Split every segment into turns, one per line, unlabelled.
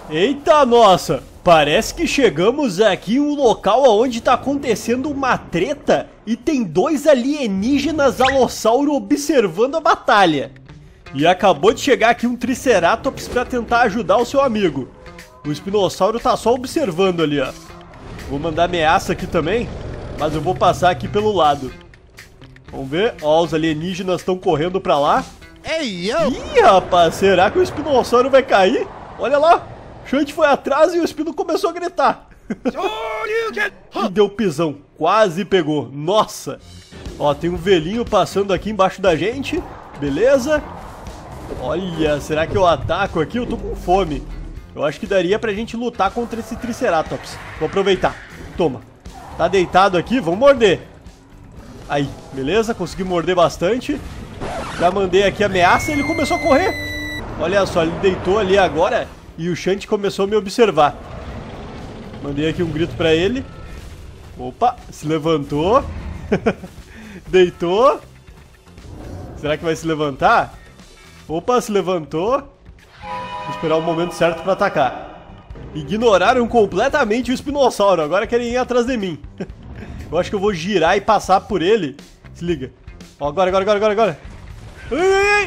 Eita nossa, parece que chegamos aqui em um local onde tá acontecendo uma treta e tem dois alienígenas alossauro observando a batalha. E acabou de chegar aqui um Triceratops pra tentar ajudar o seu amigo. O espinossauro tá só observando ali, ó. Vou mandar ameaça aqui também, mas eu vou passar aqui pelo lado. Vamos ver, ó, os alienígenas estão correndo pra lá.
Ei, eu!
Ih, rapaz, será que o espinossauro vai cair? Olha lá, o Shanty foi atrás e o espino começou a gritar. E deu pisão, quase pegou, nossa. Ó, tem um velhinho passando aqui embaixo da gente, beleza. Olha, será que eu ataco aqui? Eu tô com fome. Eu acho que daria pra gente lutar contra esse Triceratops. Vou aproveitar, toma. Tá deitado aqui, vamos morder. Aí, beleza, consegui morder bastante. Já mandei aqui ameaça e ele começou a correr. Olha só, ele deitou ali agora e o Shanty começou a me observar. Mandei aqui um grito pra ele. Opa, se levantou. Deitou. Será que vai se levantar? Opa, se levantou. Vou esperar o momento certo pra atacar. Ignoraram completamente o espinossauro, agora querem ir atrás de mim. Eu acho que eu vou girar e passar por ele. Se liga. Ó, agora. Ai.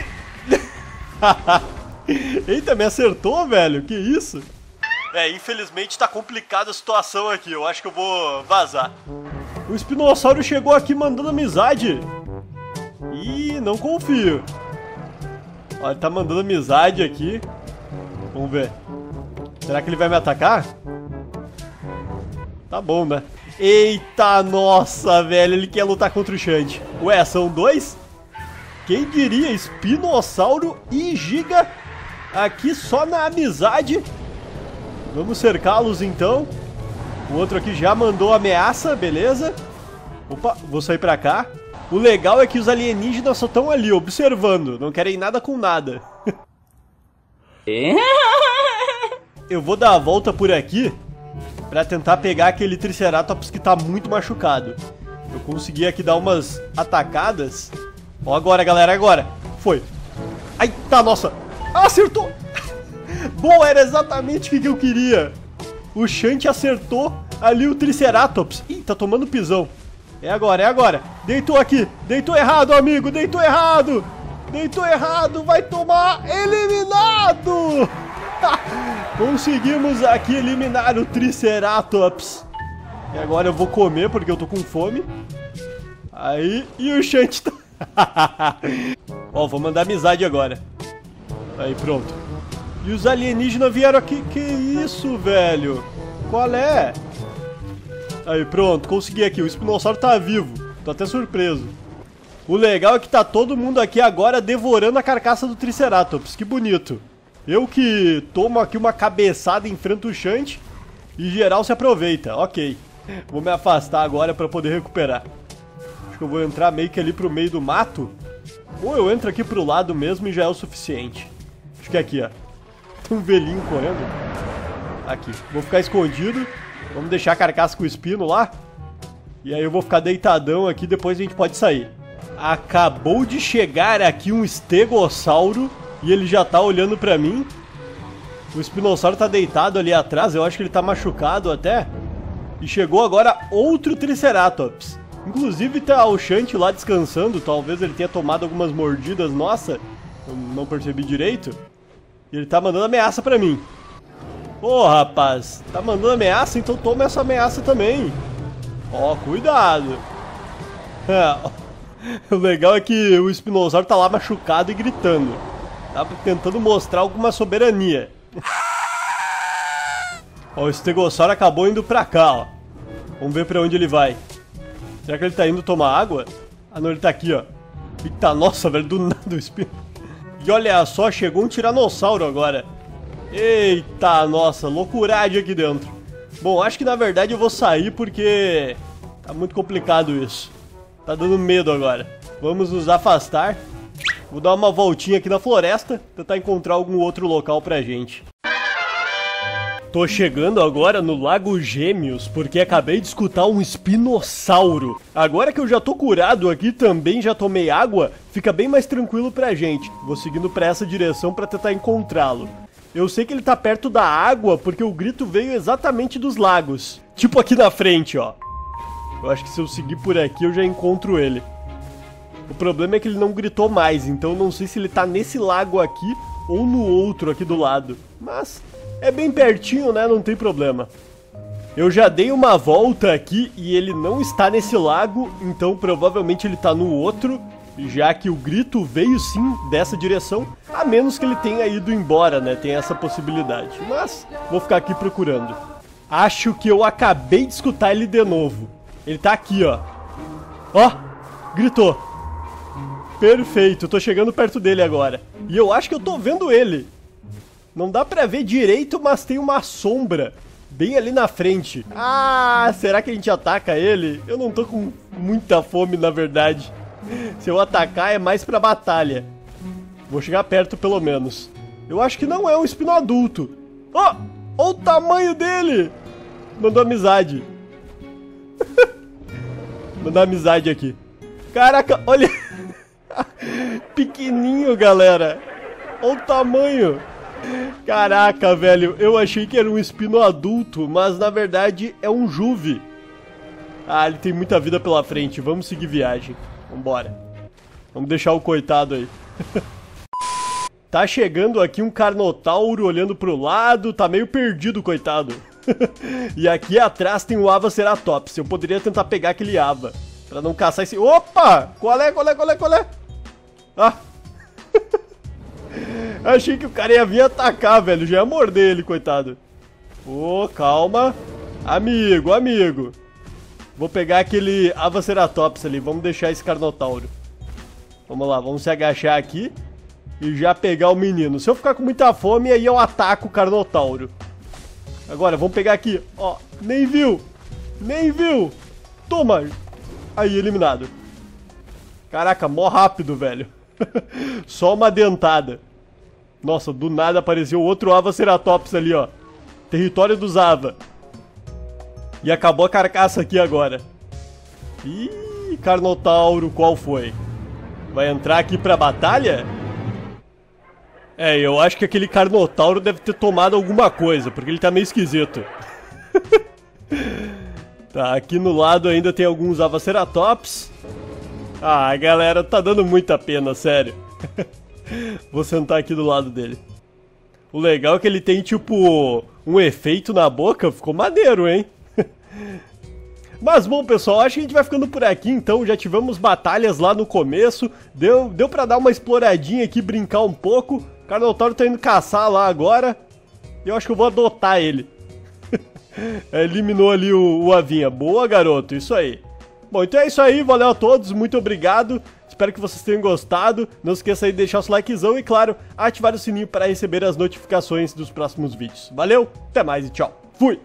Eita, me acertou, velho. Que isso? É, infelizmente tá complicada a situação aqui. Eu acho que eu vou vazar. O espinossauro chegou aqui mandando amizade. Ih, não confio. Ó, ele tá mandando amizade aqui. Vamos ver. Será que ele vai me atacar? Tá bom, né? Eita, nossa, velho. Ele quer lutar contra o Shanty. Ué, são dois? Quem diria? Espinossauro e Giga aqui só na amizade. Vamos cercá-los então. O outro aqui já mandou ameaça, beleza. Opa, vou sair pra cá. O legal é que os alienígenas só estão ali, observando. Não querem nada com nada. Eu vou dar a volta por aqui pra tentar pegar aquele Triceratops que tá muito machucado. Eu consegui aqui dar umas atacadas. Ó, agora, galera, agora. Foi. Ai, tá, nossa. Acertou. Boa, era exatamente o que eu queria. O Shanty acertou ali o Triceratops. Ih, tá tomando pisão. É agora. Deitou aqui. Deitou errado, amigo. Deitou errado. Vai tomar eliminado. Conseguimos aqui eliminar o Triceratops. E agora eu vou comer porque eu tô com fome. Aí, e o Shanty tá... Ó, vou mandar amizade agora. Aí, pronto. E os alienígenas vieram aqui. Que isso, velho? Qual é? Aí, pronto, consegui aqui. O espinossauro tá vivo. Tô até surpreso. O legal é que tá todo mundo aqui agora devorando a carcaça do Triceratops. Que bonito. Eu que tomo aqui uma cabeçada e enfrento o Shanty e geral se aproveita. Ok. Vou me afastar agora pra poder recuperar. Acho que eu vou entrar meio que ali pro meio do mato. Ou eu entro aqui pro lado mesmo e já é o suficiente. Acho que é aqui, ó. Tem um velhinho correndo. Aqui. Vou ficar escondido. Vamos deixar a carcaça com o espino lá. E aí eu vou ficar deitadão aqui, depois a gente pode sair. Acabou de chegar aqui um estegossauro e ele já tá olhando pra mim. O espinossauro tá deitado ali atrás, eu acho que ele tá machucado até. E chegou agora outro Triceratops. Inclusive tá o Shanty lá descansando, talvez ele tenha tomado algumas mordidas, nossa, eu não percebi direito. E ele tá mandando ameaça pra mim. Ô, rapaz, tá mandando ameaça? Então toma essa ameaça também. Ó, cuidado. O legal é que o espinossauro tá lá machucado e gritando. Tá tentando mostrar alguma soberania. Ó, o estegossauro acabou indo pra cá, ó. Vamos ver pra onde ele vai. Será que ele tá indo tomar água? Ah, não, ele tá aqui, ó. Eita, nossa, velho, do nada o espino. E olha só, chegou um tiranossauro agora. Eita, nossa, loucuragem aqui dentro. Bom, acho que na verdade eu vou sair porque tá muito complicado isso. Tá dando medo agora. Vamos nos afastar. Vou dar uma voltinha aqui na floresta, tentar encontrar algum outro local pra gente. Tô chegando agora no Lago Gêmeos, porque acabei de escutar um espinossauro. Agora que eu já tô curado aqui, também já tomei água, fica bem mais tranquilo pra gente. Vou seguindo pra essa direção pra tentar encontrá-lo. Eu sei que ele tá perto da água porque o grito veio exatamente dos lagos. Tipo aqui na frente, ó. Eu acho que se eu seguir por aqui eu já encontro ele. O problema é que ele não gritou mais, então eu não sei se ele tá nesse lago aqui ou no outro aqui do lado. Mas é bem pertinho, né? Não tem problema. Eu já dei uma volta aqui e ele não está nesse lago, então provavelmente ele tá no outro, já que o grito veio sim dessa direção, a menos que ele tenha ido embora, né? Tem essa possibilidade. Mas vou ficar aqui procurando. Acho que eu acabei de escutar ele de novo. Ele tá aqui, ó. Ó, gritou. Perfeito, eu tô chegando perto dele agora. E eu acho que eu tô vendo ele. Não dá pra ver direito, mas tem uma sombra bem ali na frente. Ah, será que a gente ataca ele? Eu não tô com muita fome, na verdade. Se eu atacar é mais pra batalha. Vou chegar perto pelo menos. Eu acho que não é um espino adulto. Ó, ó o tamanho dele. Mandou amizade. Mandar amizade aqui. Caraca, olha. Pequenininho, galera. Olha o tamanho. Caraca, velho, eu achei que era um espino adulto, mas na verdade é um juve. Ah, ele tem muita vida pela frente, vamos seguir viagem. Vambora. Vamos deixar o coitado aí. Tá chegando aqui um Carnotauro olhando pro lado, tá meio perdido, coitado. E aqui atrás tem o Avaceratops, eu poderia tentar pegar aquele Ava, pra não caçar esse... Opa! Qual é? Ah! Achei que o cara ia vir atacar, velho. Já ia morder ele, coitado. Ô, calma. Amigo. Vou pegar aquele Avaceratops ali. Vamos deixar esse Carnotauro. Vamos lá, vamos se agachar aqui e já pegar o menino. Se eu ficar com muita fome, aí eu ataco o Carnotauro. Agora, vamos pegar aqui. Ó, nem viu. Toma. Aí, eliminado. Caraca, mó rápido, velho. Só uma dentada. Nossa, do nada apareceu outro Avaceratops ali, ó. Território dos Ava. E acabou a carcaça aqui agora. Ih, Carnotauro, qual foi? Vai entrar aqui pra batalha? É, eu acho que aquele Carnotauro deve ter tomado alguma coisa, porque ele tá meio esquisito. Tá, aqui no lado ainda tem alguns Avaceratops. Ah, galera, tá dando muita pena, sério. Vou sentar aqui do lado dele. O legal é que ele tem, tipo, um efeito na boca. Ficou maneiro, hein? Mas, bom, pessoal, acho que a gente vai ficando por aqui, então. Já tivemos batalhas lá no começo. Deu pra dar uma exploradinha aqui, brincar um pouco. O Carnotauro tá indo caçar lá agora. E eu acho que eu vou adotar ele. Eliminou ali o Avinha. Boa, garoto, isso aí. Bom, então é isso aí, valeu a todos, muito obrigado. Espero que vocês tenham gostado. Não esqueça aí de deixar o seu likezão e, claro, ativar o sininho para receber as notificações dos próximos vídeos. Valeu, até mais e tchau. Fui!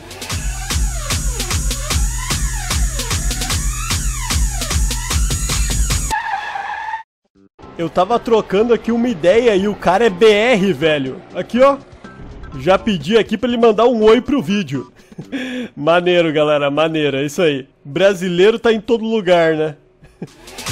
Eu tava trocando aqui uma ideia e o cara é BR, velho. Aqui, ó. Já pedi aqui pra ele mandar um oi pro vídeo. Maneiro, galera, maneiro, é isso aí. Brasileiro tá em todo lugar, né?